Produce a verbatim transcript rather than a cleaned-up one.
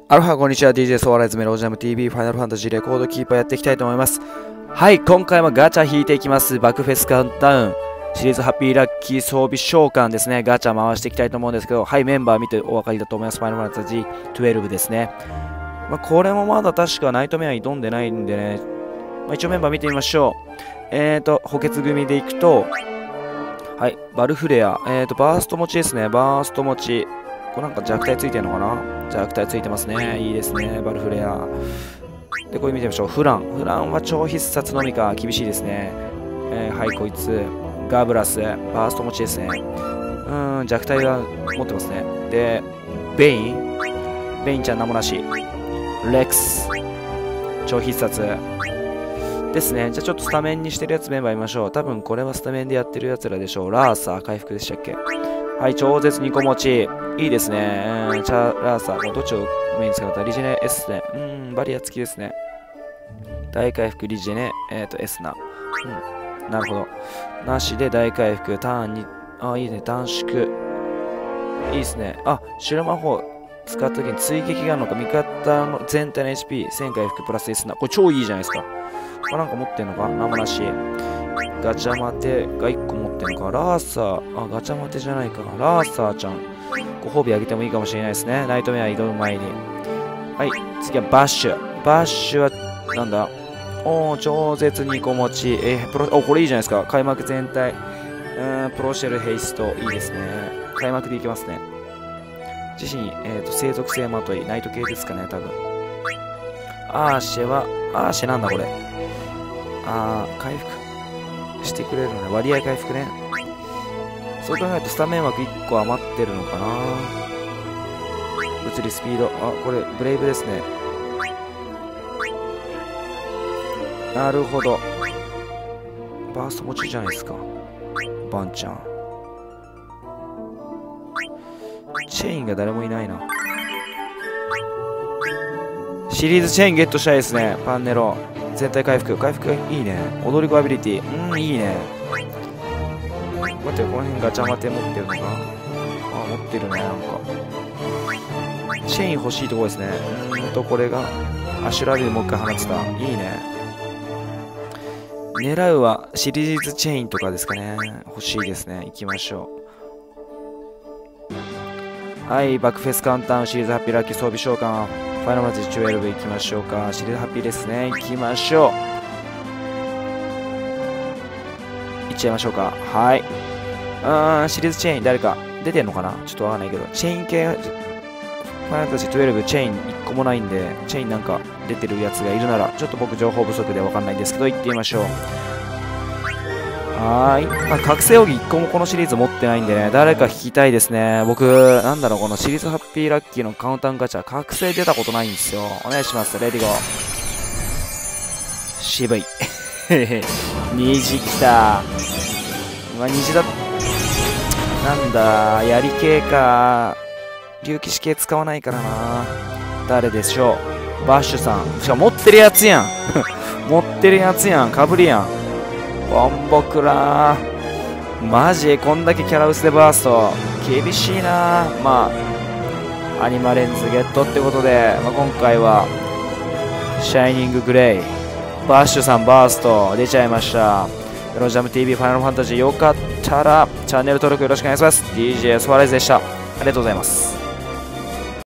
アロハこんにちは、ディージェー ソワライズメロージャム ティーブイ ファイナルファンタジーレコードキーパーやっていきたいと思います。はい、今回もガチャ引いていきます。バックフェスカウントダウンシリーズハッピーラッキー装備召喚ですね。ガチャ回していきたいと思うんですけど、はい、メンバー見てお分かりだと思います。ファイナルファンタジーじゅうにですね。まあ、これもまだ確かナイトメア挑んでないんでね、まあ、一応メンバー見てみましょう。えーと、補欠組でいくと、はい、バルフレア、えーと、バースト持ちですね。バースト持ち。これなんか弱体ついてるのかな？弱体ついてますね。いいですね。バルフレア。で、これ見てみましょう。フラン。フランは超必殺のみか。厳しいですね。えー、はい、こいつ。ガブラス。バースト持ちですね。うーん、弱体は持ってますね。で、ベイン。ベインちゃん名もなし。レックス。超必殺。ですね。じゃあちょっとスタメンにしてるやつメンバー見ましょう。多分これはスタメンでやってるやつらでしょう。ラーサー、回復でしたっけ？はい、超絶にこ持ち。いいですね。うん、チャーラーサー。もうどっちをメインに使ったリジェネ S ね。うん、バリア付きですね。大回復、リジェネ、えっと、S な。うん、なるほど。なしで大回復、ターンに、あ、いいね、短縮。いいですね。あ、白魔法使った時に追撃があるのか、味方の全体の エイチピー、せん回復プラス S な。これ超いいじゃないですか。これなんか持ってんのかなんもなし。ガチャマテがいっこ持ってんのか。ラーサー、あ、ガチャマテじゃないか。ラーサーちゃん。ご褒美あげてもいいかもしれないですね。ナイトメア挑む前に。はい、次はバッシュ。バッシュは、なんだおー、超絶にこ持ち。えー、プロ、お、これいいじゃないですか。開幕全体。うーん、プロシェルヘイスト。いいですね。開幕でいけますね。自身、えっと、生属性まとい。ナイト系ですかね、多分。アーシェは、アーシェなんだこれ。あー、回復してくれるのね。割合回復ね。そう考えるとスタメン枠いっこ余ってるのかな。物理スピード。あ、これ、ブレイブですね。なるほど。バースト持ちじゃないですか。バンちゃん。チェインが誰もいないな。シリーズチェーンゲットしたいですね。パンネロ。全体回復。回復いいね。踊り子アビリティ。うん、いいね。待って、この辺ガチャマテ持ってるのかな。あ、持ってるね、なんか。チェーン欲しいところですね。うんと、これが、アシュラビでもう一回放ってた。いいね。狙うはシリーズチェーンとかですかね。欲しいですね。行きましょう。はい、バックフェスカウントダウンシリーズハッピーラッキー装備召喚。ファイナルマッチじゅうに行きましょうか。シリーズハッピーですね。行きましょう。行っちゃいましょうか。はい。うーん、シリーズチェーン誰か出てんのかなちょっとわかんないけど。チェーン系、ファイナルマッチじゅうにチェーンいっこもないんで、チェーンなんか出てるやつがいるなら、ちょっと僕情報不足でわかんないんですけど、行ってみましょう。はーい。まあ、覚醒奥義いっこもこのシリーズ持ってないんでね、誰か引きたいですね。僕、なんだろう、このシリーズハッピーラッキーのカウンターガチャ、覚醒出たことないんですよ。お願いします。レディゴー。渋い。虹来た。まあ、虹だ。なんだ、やり系か。竜騎士系使わないからな。誰でしょう。バッシュさん。しかも持ってるやつやん。持ってるやつやん。かぶりやん。ボンボクラー。マジこんだけキャラ薄でバースト。厳しいな。まあ、アニマレンズゲットってことで、まあ、今回は、シャイニンググレイ。バッシュさんバースト出ちゃいました。ロージャム ティーブイ ファイナルファンタジーよかったらチャンネル登録よろしくお願いします。ディージェー ソワレイズでした。ありがとうございます。